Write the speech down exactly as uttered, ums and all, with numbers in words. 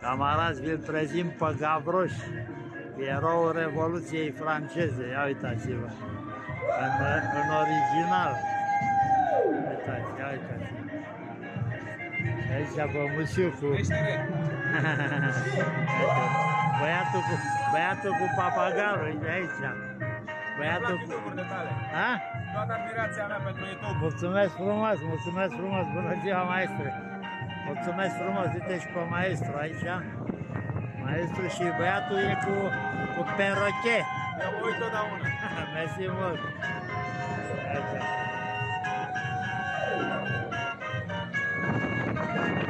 Camarazi, vi-l prezint pe Gavroș, eroul Revoluției franceze. Ia uitați-vă, în, în original. Uitați, ia uitați. Aici bămușiucul. Băiatul cu, băiatul cu papagalul, e aici. Băiatul cu... Ha? Toată admirația mea pentru YouTube. Mulțumesc frumos, mulțumesc frumos, bună ziua, maestre. Mulțumesc frumos, uite și pe maestru aici. Maestru și băiatul e cu, cu perroche. Eu mă uit totdeauna. Mersi mult. Aici.